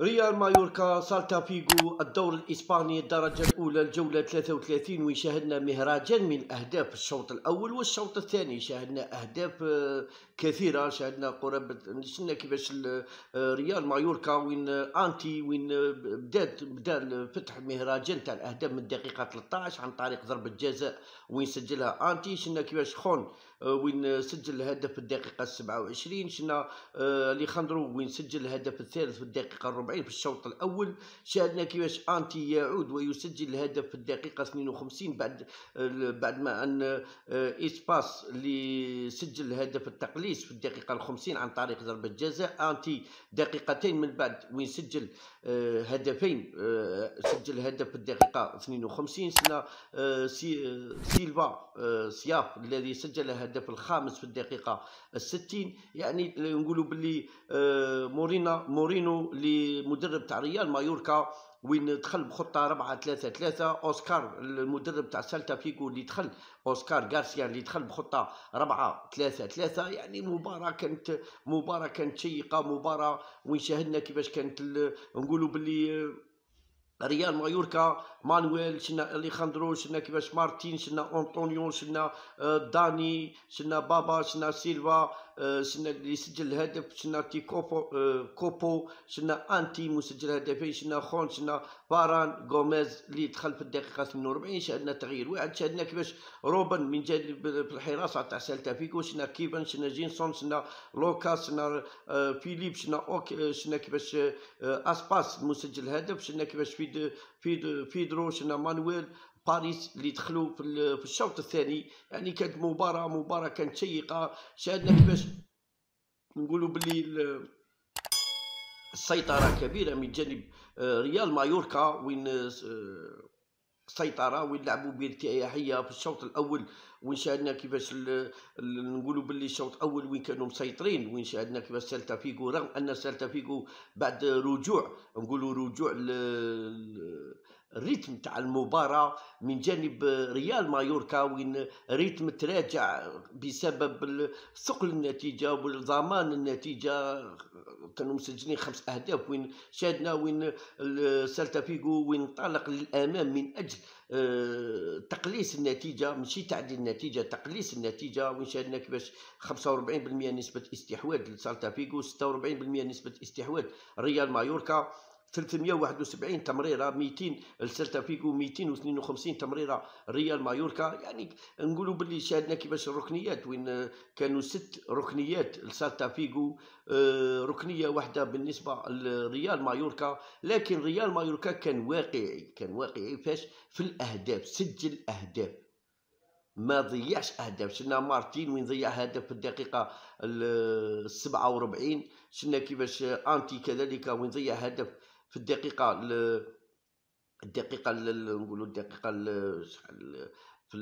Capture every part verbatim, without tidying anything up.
ريال مايوركا سالتا فيغو الدور الإسباني الدرجة الأولى الجولة ثلاثة وثلاثين، وشاهدنا مهراجان من الأهداف في الشوط الأول والشوط الثاني. شاهدنا أهداف آه، كثيرة. شاهدنا قرابة شفنا كيفاش ال- آه، ريال مايوركا وين آه، أنتي وين آه، بدات بدا فتح مهراجان تاع الأهداف من الدقيقة ثلاثة عشر عن طريق ضربة جزاء وين سجلها أنتي. شفنا كيفاش خون آه، وين سجل الهدف في الدقيقة السبعة وعشرين. شفنا آه، ليخاندرو وين سجل الهدف الثالث في الدقيقة الربعين في الشوط الأول. شاهدنا كيفاش أنتي يعود ويسجل الهدف في الدقيقة اثنين وخمسين بعد آه، بعد ما أن آه، إسباس اللي سجل الهدف التقليص في الدقيقة الخمسين عن طريق ضربة جزاء. أنتي دقيقتين من بعد وين سجل آه، هدفين، آه، سجل هدف في الدقيقة اثنين وخمسين. سنا آه، سي آه، سيلفا آه، سياف الذي سجل الهدف الخامس في الدقيقة الستين. يعني نقولوا باللي آه، مورينا مورينو اللي مدرب تاع ريال مايوركا وين دخل بخطه أربعة ثلاثة ثلاثة. اوسكار المدرب تاع سالتا فيغو اللي دخل، اوسكار غارسيا اللي دخل بخطه أربعة ثلاثة ثلاثة. يعني مباراه كانت مباراه كانت شيقه، مباراه وين شاهدنا كيفاش كانت نقولوا باللي ريال مايوركا مانويل، شنا اليخاندرو، شنا كيفاش مارتين، شنا انطونيو، شنا آه، داني، شنا بابا، شنا سيلفا، آه، شنا اللي يسجل الهدف، شنا تي كوبو آه، كوبو، شنا انتي مسجل هدفين، شنا خون، شنا فاران غوميز اللي دخل في الدقيقه ثمانية وأربعين. شاهدنا تغيير واحد. شاهدنا كيفاش روبن من جانب في الحراسه تاع سالتا فيغو، شنا كيفن، شنا جينسون، شنا لوكاس، شنا آه، فيليب، شنا اوك، آه، شنا كيفاش آه، اسباس مسجل هدف، شنا كيفاش فيد فيد فيدرو، شنا مانويل باريس اللي دخلوا في, في الشوط الثاني. يعني كانت مباراه مباراه كانت شيقه. شاهدنا كيفاش نقولوا باللي السيطره كبيره من جانب آه، ريال مايوركا وين آه، سيطره وين لعبوا بارتياحيه في الشوط الاول. وين شاهدنا كيفاش نقولوا باللي الشوط الاول وين كانوا مسيطرين. وين شاهدنا كيفاش سالتا فيغو رغم ان سالتا فيغو بعد رجوع نقولوا رجوع الريتم تاع المباراه من جانب ريال مايوركا وين ريتم تراجع بسبب ثقل النتيجه وضمان النتيجه. كانوا مسجلين خمس اهداف. وين شاهدنا وين سالتا فيغو وين انطلق للامام من اجل أه تقليص النتيجه، ماشي تعديل النتيجه، تقليص النتيجه. وين شاهدنا كيفاش خمسة وأربعين بالمئة نسبه استحواذ لسالتا فيغو، ستة وأربعين بالمئة نسبه استحواذ ريال مايوركا، ثلاثمئة وواحد وسبعين تمريره، مئتين لسالتا فيغو، مئتين واثنين وخمسين تمريره ريال مايوركا. يعني نقولوا باللي شاهدنا كيفاش الركنيات وين كانوا ست ركنيات لسالتا فيغو، أه ركنيه واحده بالنسبه لريال مايوركا. لكن ريال مايوركا كان واقعي، كان واقعي فاش في الاهداف، سجل اهداف ما ضيعش اهداف. شفنا مارتين وين ضيع هدف في الدقيقه السبعة وأربعين. شفنا كيفاش انتي كذلك وين ضيع هدف في الدقيقه الدقيقه نقولوا الدقيقه شحال في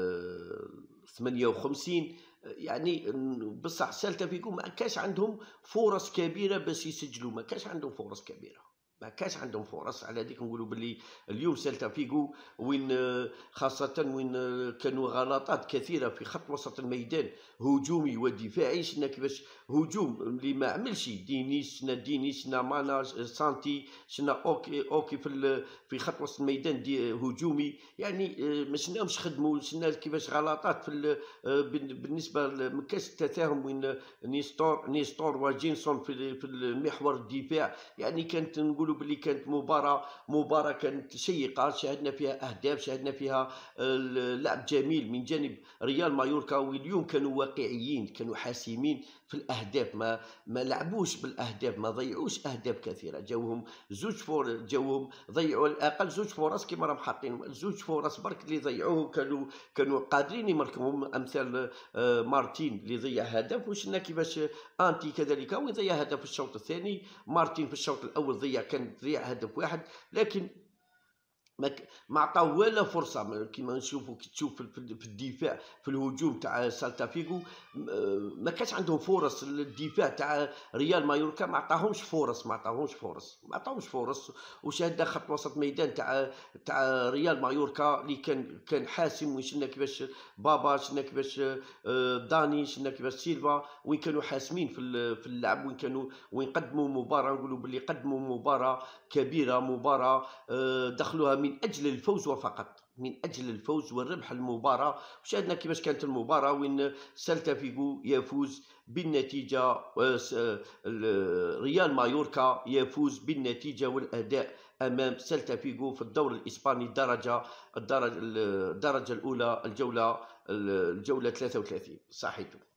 ثمانية وخمسين. يعني بصح سالتا فيغو ما كاش عندهم فرص كبيره باش يسجلوا، ما كاش عندهم فرص كبيره، ما كاش عندهم فرص. على هذيك نقولوا باللي اليوم سالتا فيغو وين خاصه وين كانوا غلطات كثيره في خط وسط الميدان هجومي ودفاعي. شفنا كيفاش هجوم اللي ما عملش دينيس، شنا دينيس، شنا مانا، سانتي، شنا اوكي اوكي في في خط وسط الميدان دي هجومي. يعني ما شناهمش خدموا. شنا كيفاش غلطات في بالنسبه لمكاش التفاهم وين نيستور نيستور وجينسون في في المحور الدفاع. يعني كانت نقولوا باللي كانت مباراه مباراه كانت شيقه، شاهدنا فيها اهداف، شاهدنا فيها لعب جميل من جانب ريال مايوركا. واليوم كانوا واقعيين، كانوا حاسمين في الاهداف، ما ما لعبوش بالاهداف، ما ضيعوش اهداف كثيره. جاوهم زوج فور جاوهم ضيعوا على الاقل زوج فرص كما راهم حاطين، زوج فرص برك اللي ضيعوه كانوا كانوا قادرين يمركمهم، امثال آه مارتين اللي ضيع هدف. وشنا كيفاش انتي كذلك وين ضيع هدف في الشوط الثاني. مارتين في الشوط الاول ضيع كان ضيع هدف واحد. لكن ما ك ما عطاو ولا فرصة، م كيما نشوفوا كي تشوف في ال في الدفاع في الهجوم تاع سيلتا فيغو، م آه، ما كانش عندهم فرص. الدفاع تاع ريال مايوركا ما عطاهمش فرص، ما عطاهمش فرص، ما عطاهمش فرص. وشاهدنا خط وسط ميدان تاع تاع ريال مايوركا اللي كان كان حاسم. وشفنا كيفاش بابا، شفنا كيفاش آآ داني، شفنا كيفاش سيلفا وين كانوا حاسمين في ال في اللعب، وين كانوا وين قدموا مباراة، نقولوا باللي قدموا مباراة كبيرة، مباراة آه، دخلوها من أجل الفوز وفقط، من أجل الفوز والربح المباراة. وشاهدنا كيفاش كانت المباراة وين سيلتا فيغو يفوز بالنتيجة، آه، س- آه، ال- ريال مايوركا يفوز بالنتيجة والأداء أمام سيلتا فيغو في الدور الإسباني الدرجة الدرجة الدرجة الأولى، الجولة الجولة ثلاثة وثلاثين. صحيح.